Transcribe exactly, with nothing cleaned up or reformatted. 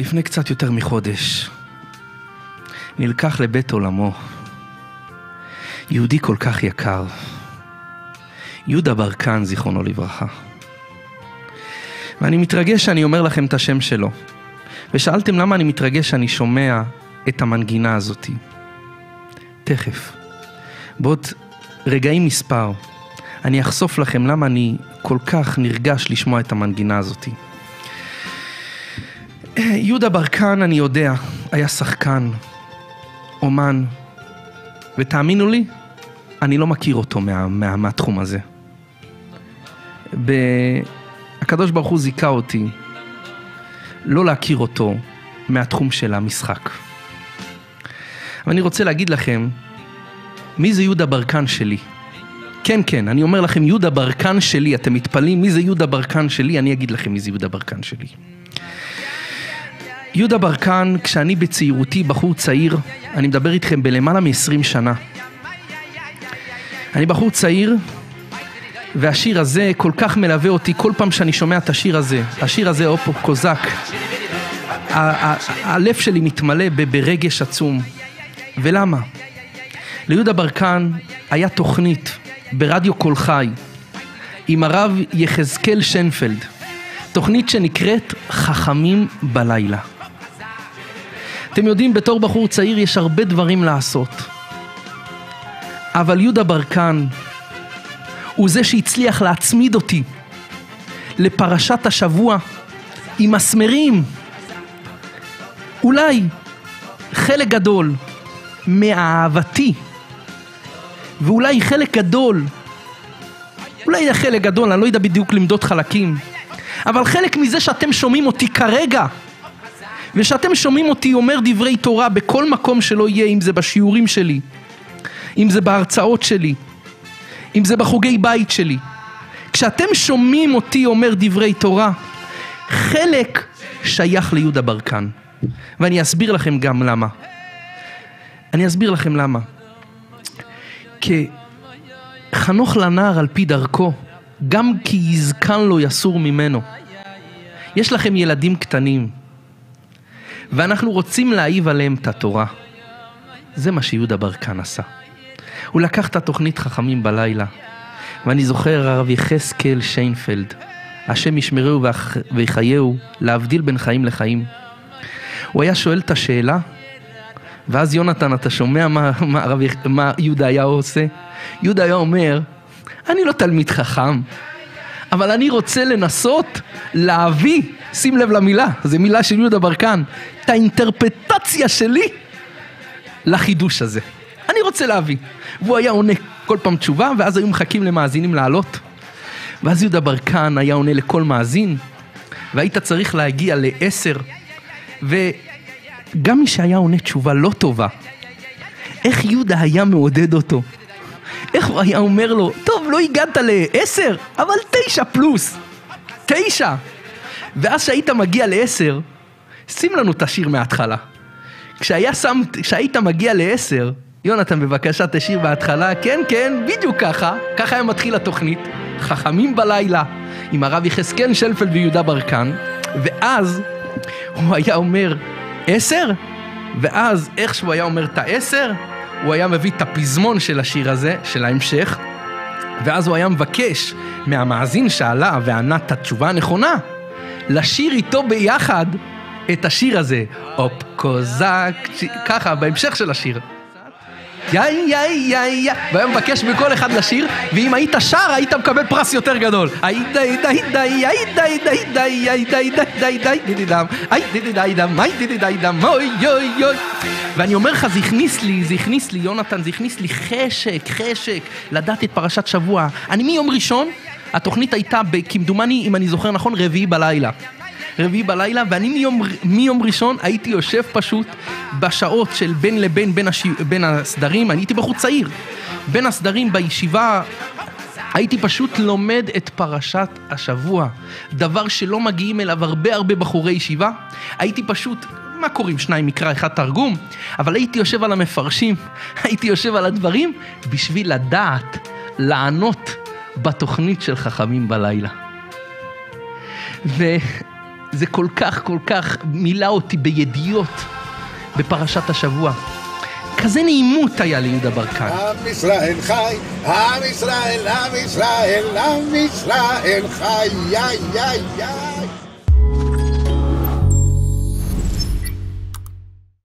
לפני קצת יותר מחודש נלקח לבית עולמו יהודי כל כך יקר, יהודה ברקן, זיכרונו לברכה. ואני מתרגש שאני אומר לכם את השם שלו. ושאלתם למה אני מתרגש שאני שומע את המנגינה הזאת. תכף, בעוד רגעים מספר, אני אחשוף לכם למה אני כל כך נרגש לשמוע את המנגינה הזאת. יהודה ברקן, אני יודע, היה שחקן, אומן, ותאמינו לי, אני לא מכיר אותו מה, מה, מהתחום הזה. ב... הקדוש ברוך הוא זיכה אותי לא להכיר אותו מהתחום של המשחק. ואני רוצה להגיד לכם, מי זה יהודה ברקן שלי? כן, כן, אני אומר לכם, יהודה ברקן שלי. אתם מתפלאים, מי זה יהודה ברקן שלי? אני אגיד לכם מי זה יהודה ברקן שלי. יהודה ברקן, כשאני בצעירותי, בחור צעיר, אני מדבר איתכם בלמעלה מ-עשרים שנה. אני בחור צעיר, והשיר הזה כל כך מלווה אותי, כל פעם שאני שומע את השיר הזה, השיר הזה, אופו, קוזק, הלב שלי מתמלא ברגש עצום. ולמה? ליהודה ברקן היה תוכנית ברדיו כל חי, עם הרב יחזקאל שנפלד, תוכנית שנקראת חכמים בלילה. אתם יודעים, בתור בחור צעיר יש הרבה דברים לעשות, אבל יהודה ברקן הוא זה שהצליח להצמיד אותי לפרשת השבוע עם מסמרים. אולי חלק גדול מאהבתי, ואולי חלק גדול, אולי חלק גדול, אני לא יודע בדיוק למדוד חלקים, אבל חלק מזה שאתם שומעים אותי כרגע, ושאתם שומעים אותי אומר דברי תורה בכל מקום שלא יהיה, אם זה בשיעורים שלי, אם זה בהרצאות שלי, אם זה בחוגי בית שלי, כשאתם שומעים אותי אומר דברי תורה, חלק שייך ליהודה ברקן. ואני אסביר לכם גם למה. אני אסביר לכם למה. כי חנוך לנער על פי דרכו, גם כי יזקן לו יסור ממנו. יש לכם ילדים קטנים, ואנחנו רוצים להעיב עליהם את התורה. זה מה שיהודה ברקן עשה. הוא לקח את התוכנית חכמים בלילה, ואני זוכר הרב יחזקאל שיינפלד, השם ישמרהו ויחייהו, להבדיל בין חיים לחיים. הוא היה שואל את השאלה, ואז יונתן, אתה שומע מה, מה, הרב, מה יהודה היה עושה? יהודה היה אומר, אני לא תלמיד חכם, אבל אני רוצה לנסות להביא, שים לב למילה, זו מילה של יהודה ברקן, את האינטרפטציה שלי לחידוש הזה. אני רוצה להביא. והוא היה עונה כל פעם תשובה, ואז היו מחכים למאזינים לעלות. ואז יהודה ברקן היה עונה לכל מאזין, והיית צריך להגיע לעשר, וגם מי שהיה עונה תשובה לא טובה, איך יהודה היה מעודד אותו? איך הוא היה אומר לו, טוב, לא הגעת לעשר, אבל תשע פלוס, תשע. ואז שהיית מגיע לעשר, שים לנו את השיר מההתחלה. כשהיה שם, כשהיית מגיע לעשר, יונתן, בבקשה תשיר בהתחלה, כן, כן, בדיוק ככה, ככה היה מתחיל התוכנית, חכמים בלילה, עם הרב יחזקאל שנפלד ויהודה ברקן, ואז הוא היה אומר עשר, ואז איך שהוא היה אומר את העשר, הוא היה מביא את הפזמון של השיר הזה, של ההמשך, ואז הוא היה מבקש מהמאזין שעלה וענה את התשובה הנכונה, לשיר איתו ביחד את השיר הזה, אופ קוזק, ככה, בהמשך של השיר. יאי יאי יאי יאי, והיה מבקש מכל אחד לשיר, ואם היית שר היית מקבל פרס יותר גדול. איי די די די איי די די די איי די די די די די דם איי די די די דם איי די די די דם אוי אוי אוי. ואני אומר לך, זה הכניס לי, זה הכניס לי, יונתן, זה הכניס לי חשק, חשק, לדעת את פרשת שבוע. אני מיום ראשון, התוכנית הייתה כמדומני, אם אני זוכר נכון, רביעי בלילה. רביעי בלילה, ואני מיום, מיום ראשון הייתי יושב פשוט בשעות של בין לבין, בין, הש... בין הסדרים, אני הייתי בחור צעיר, בין הסדרים בישיבה, הייתי פשוט לומד את פרשת השבוע, דבר שלא מגיעים אליו הרבה הרבה בחורי ישיבה. הייתי פשוט, מה קוראים? שניים מקרא, אחד תרגום, אבל הייתי יושב על המפרשים, הייתי יושב על הדברים, בשביל לדעת, לענות בתוכנית של חכמים בלילה. ו... זה כל כך כל כך מילא אותי בידיעות בפרשת השבוע. כזה נעימות היה ליהודה ברקן. עם ישראל חי, עם ישראל, עם ישראל, עם ישראל חי, יא יא יא